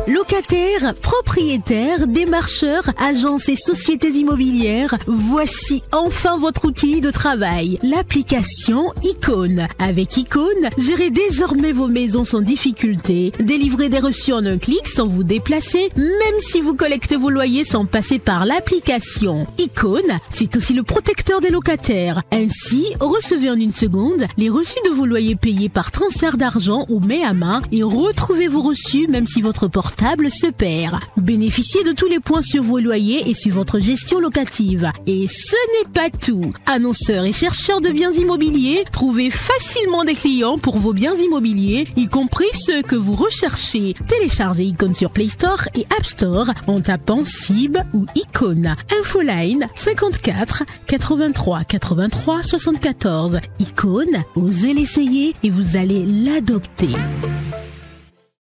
Locataires, propriétaires, démarcheurs, agences et sociétés immobilières, voici enfin votre outil de travail, l'application Icône. Avec Icône, gérez désormais vos maisons sans difficulté, délivrez des reçus en un clic sans vous déplacer, même si vous collectez vos loyers sans passer par l'application. Icône, c'est aussi le protecteur des locataires. Ainsi, recevez en une seconde les reçus de vos loyers payés par transfert d'argent ou main à main et retrouvez vos reçus même si votre portable se perd. Bénéficiez de tous les points sur vos loyers et sur votre gestion locative. Et ce n'est pas tout. Annonceurs et chercheurs de biens immobiliers, trouvez facilement des clients pour vos biens immobiliers, y compris ceux que vous recherchez. Téléchargez Icône sur Play Store et App Store en tapant CIB ou Icône. Infoline 54 83 83 74. Icône, osez l'essayer et vous allez l'adopter.